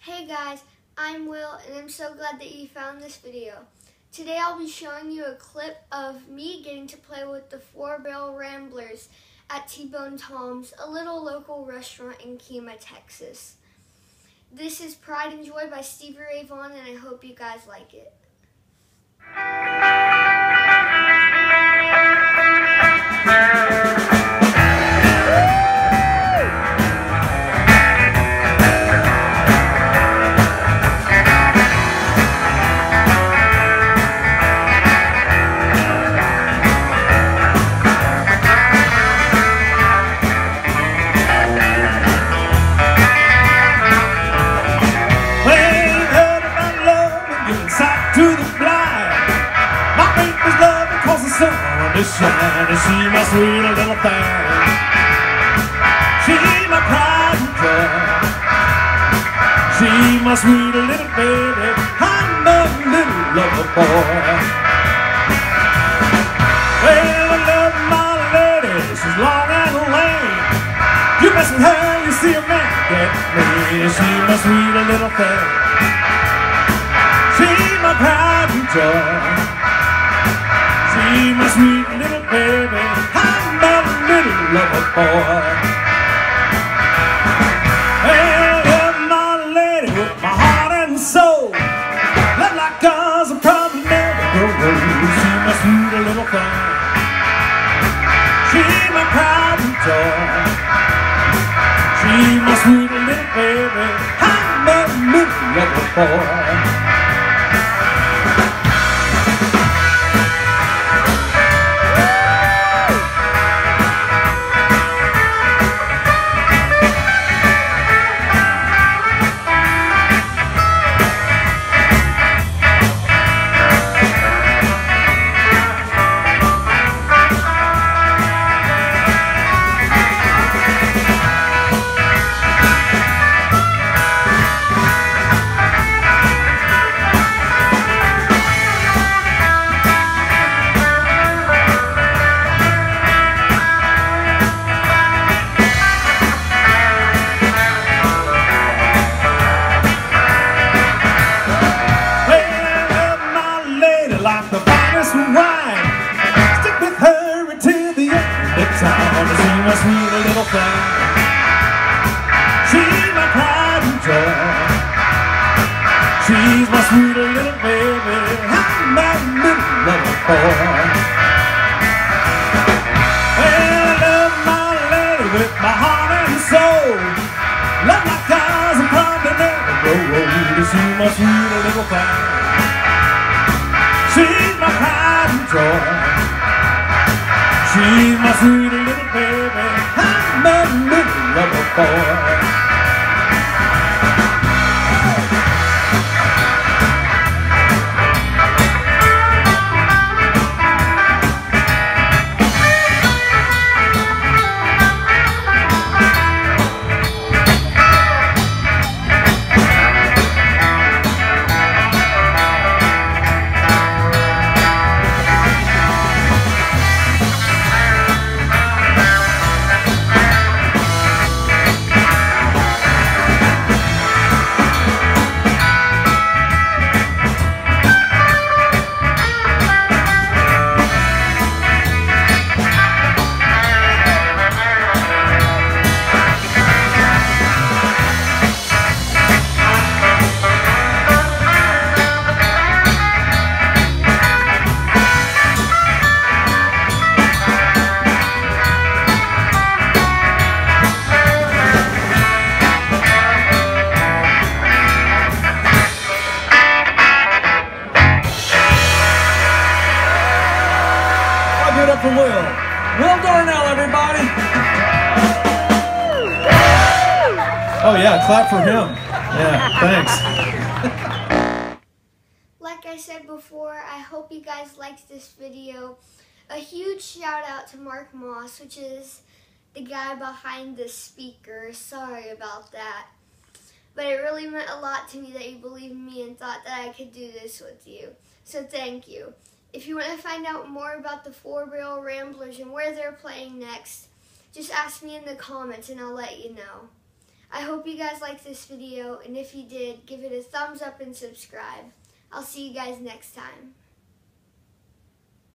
Hey guys, I'm Will and I'm so glad that you found this video. Today I'll be showing you a clip of me getting to play with the Four Barrel Ramblers at T-Bone Tom's, a little local restaurant in Kemah, Texas. This is Pride and Joy by Stevie Ray Vaughan and I hope you guys like it. And she my sweet little thing. She my pride and joy. She my sweet little baby. I'm a little lover boy. Well, I love my lady. She's long and lame. You mess with her, you see a man get me. She my sweet little thing. She my pride and joy. She my sweet little baby, I'm a little lover boy. Hey, love my lady with my heart and soul. Love like ours will probably never grow old. She my sweet little thing. She my pride and joy. She my sweet little baby, I'm a little lover boy. Like the finest wine, stick with her until the end of time. To see my sweet little thing. She's my pride and joy. She's my sweet little baby. I'm my little lover boy. Well, I love my lady with my heart and soul. Love like ours will probably never grow old. To see my sweet little thing. She's my pride and joy. She's my sweet little baby. I'm a little lover boy. Give it up for Will. Will Darnell, everybody. Oh yeah, clap for him. Yeah, thanks. Like I said before, I hope you guys liked this video. A huge shout out to Mark Moss, which is the guy behind the speaker. Sorry about that. But it really meant a lot to me that you believed in me and thought that I could do this with you. So thank you. If you want to find out more about the Four Barrel Ramblers and where they're playing next, just ask me in the comments and I'll let you know. I hope you guys liked this video, and if you did, give it a thumbs up and subscribe. I'll see you guys next time.